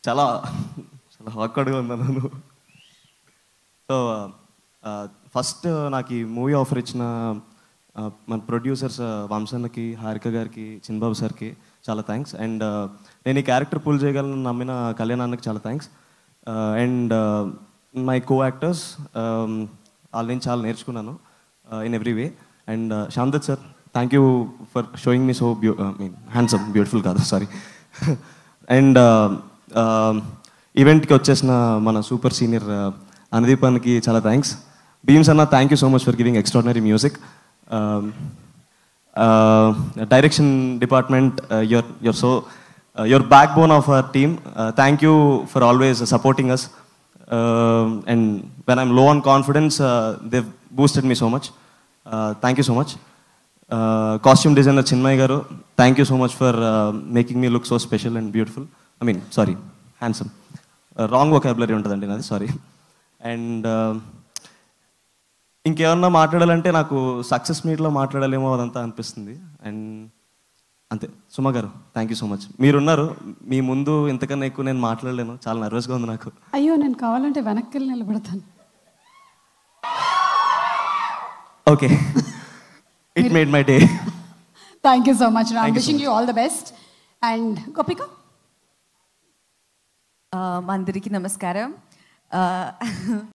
చాలా చాలా హాక్వర్డ్గా ఉన్నాను. సో ఫస్ట్ నాకు ఈ మూవీ ఆఫర్ ఇచ్చిన మన ప్రొడ్యూసర్స్ వంశన్నకి, హారిక గారికి, చిన్బాబు సార్కి చాలా థ్యాంక్స్. అండ్ నేను ఈ క్యారెక్టర్ పుల్ చేయగలను నమ్మిన కళ్యాణ్ అన్నకి చాలా thanks. And my co actors వాళ్ళ నుంచి చాలా నేర్చుకున్నాను ఇన్ ఎవ్రీ వే. అండ్ శాంతత్ sir, thank you for showing me so handsome, beautiful కాదు సారీ. అండ్ ఈవెంట్కి వచ్చేసిన మన సూపర్ సీనియర్ అనుదీపానికి చాలా థ్యాంక్స్. బీమ్స్ అన్న, thank you so much for giving extraordinary music. Direction department, you're backbone of our team. Thank you for always supporting us. And when I'm low on confidence, they've boosted me so much. Thank you so much. Costume designer Chinmay garu, thank you so much for making me look so special and beautiful. I mean, sorry, handsome. Wrong vocabulary untadandi nadi, sorry. And ఇంకేమన్నా మాట్లాడాలంటే నాకు success మీట్లో మాట్లాడాలేమో అదంతా అనిపిస్తుంది. And అంతే. సుమ గారు, thank you so much. మీరున్నారు, మీ ముందు ఇంతకన్నా ఎక్కువ నేను మాట్లాడలేను, చాలా నర్వస్గా ఉంది నాకు. అయ్యో, నేను కావాలంటే వెనక్కి వెళ్ళి నిలబడతాను. Okay, it made my day. Thank you so much. I'm wishing you all the best. And Gopika, అందరికీ నమస్కారం.